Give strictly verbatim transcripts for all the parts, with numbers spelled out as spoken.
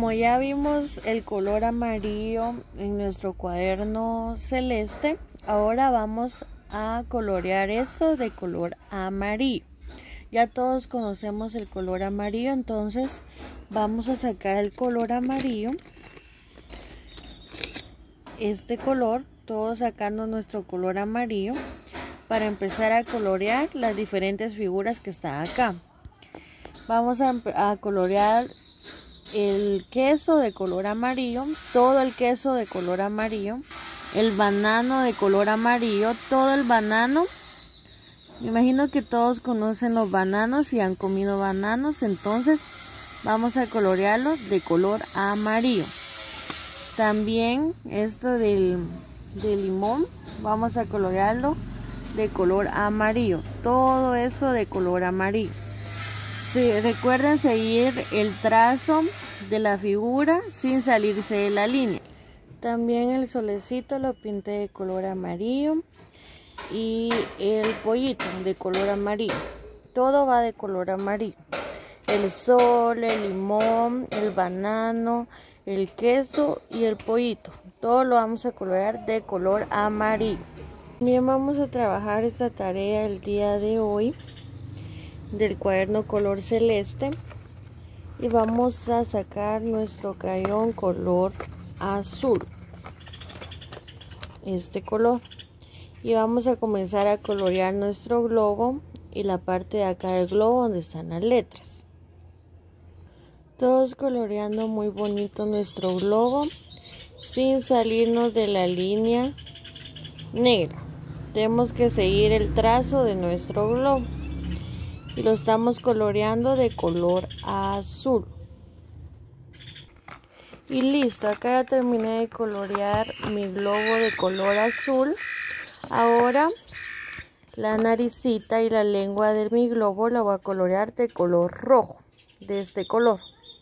Como ya vimos el color amarillo en nuestro cuaderno celeste, ahora vamos a colorear esto de color amarillo. Ya todos conocemos el color amarillo, entonces vamos a sacar el color amarillo, este color, todos sacando nuestro color amarillo para empezar a colorear las diferentes figuras que están acá. Vamos a, a colorear el queso de color amarillo, todo el queso de color amarillo, el banano de color amarillo, todo el banano. Me imagino que todos conocen los bananos y han comido bananos, entonces vamos a colorearlos de color amarillo. También esto del, del limón, vamos a colorearlo de color amarillo, todo esto de color amarillo. Sí, recuerden seguir el trazo de la figura sin salirse de la línea. También el solecito lo pinté de color amarillo y el pollito de color amarillo. Todo va de color amarillo. El sol, el limón, el banano, el queso y el pollito. Todo lo vamos a colorear de color amarillo. También vamos a trabajar esta tarea el día de hoy del cuaderno color celeste y vamos a sacar nuestro crayón color azul, este color, y vamos a comenzar a colorear nuestro globo y la parte de acá del globo donde están las letras. Todos coloreando muy bonito nuestro globo sin salirnos de la línea negra. Tenemos que seguir el trazo de nuestro globo y lo estamos coloreando de color azul. Y listo, acá ya terminé de colorear mi globo de color azul. Ahora la naricita y la lengua de mi globo la voy a colorear de color rojo, de este color.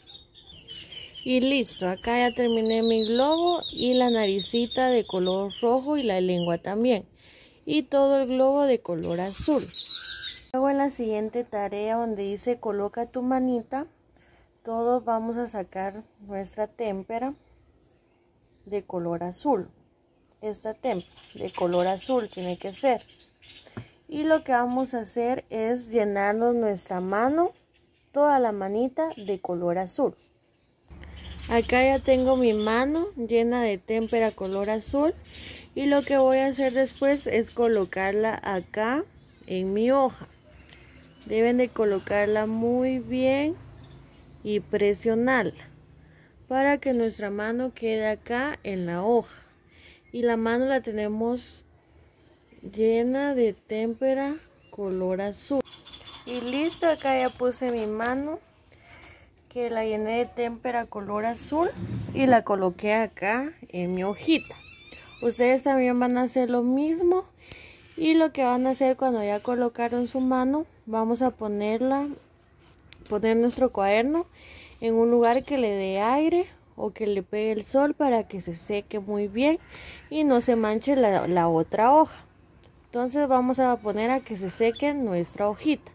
Y listo, acá ya terminé mi globo y la naricita de color rojo y la lengua también. Y todo el globo de color azul. Luego en la siguiente tarea donde dice coloca tu manita, todos vamos a sacar nuestra témpera de color azul. Esta témpera de color azul tiene que ser. Y lo que vamos a hacer es llenarnos nuestra mano, toda la manita de color azul. Acá ya tengo mi mano llena de témpera color azul y lo que voy a hacer después es colocarla acá en mi hoja. Deben de colocarla muy bien y presionarla para que nuestra mano quede acá en la hoja. Y la mano la tenemos llena de témpera color azul. Y listo, acá ya puse mi mano que la llené de témpera color azul y la coloqué acá en mi hojita. Ustedes también van a hacer lo mismo. Y lo que van a hacer cuando ya colocaron su mano, vamos a ponerla, poner nuestro cuaderno en un lugar que le dé aire o que le pegue el sol para que se seque muy bien y no se manche la, la otra hoja. Entonces vamos a poner a que se seque nuestra hojita.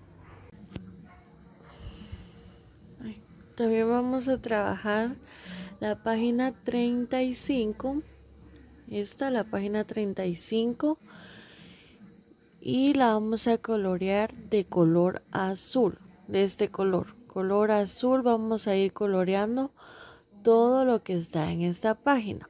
También vamos a trabajar la página treinta y cinco. Esta, la página treinta y cinco. Y la vamos a colorear de color azul, de este color, color azul. Vamos a ir coloreando todo lo que está en esta página.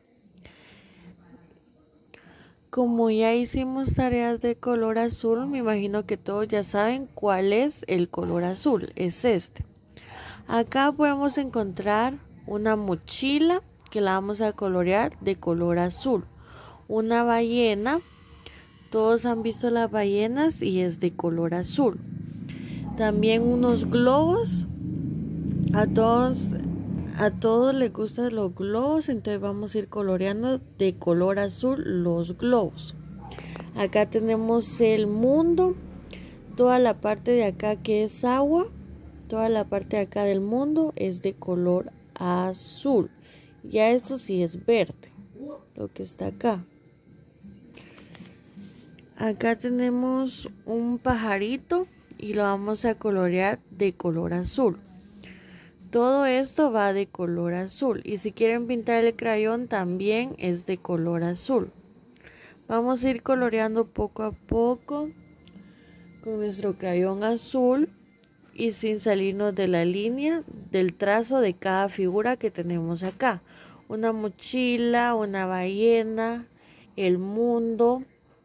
Como ya hicimos tareas de color azul, me imagino que todos ya saben cuál es el color azul, es este. Acá podemos encontrar una mochila que la vamos a colorear de color azul, una ballena. Todos han visto las ballenas y es de color azul. También unos globos. A todos, a todos les gustan los globos, entonces vamos a ir coloreando de color azul los globos. Acá tenemos el mundo. Toda la parte de acá que es agua, toda la parte de acá del mundo es de color azul. Ya esto sí es verde, lo que está acá. Acá tenemos un pajarito y lo vamos a colorear de color azul. todo esto va de color azul. Y si quieren pintar el crayón también es de color azul. Vamos a ir coloreando poco a poco con nuestro crayón azul y sin salirnos de la línea del trazo de cada figura que tenemos acá. Una mochila, una ballena, el mundo,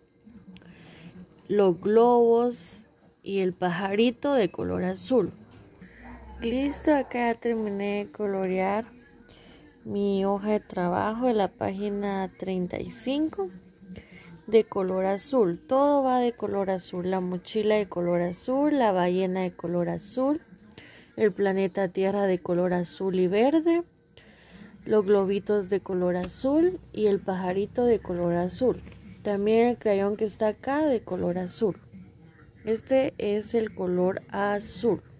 los globos y el pajarito de color azul. Listo, acá ya terminé de colorear mi hoja de trabajo de la página treinta y cinco de color azul. Todo va de color azul. La mochila de color azul, la ballena de color azul, el planeta Tierra de color azul y verde, los globitos de color azul y el pajarito de color azul. También el crayón que está acá de color azul. Este es el color azul.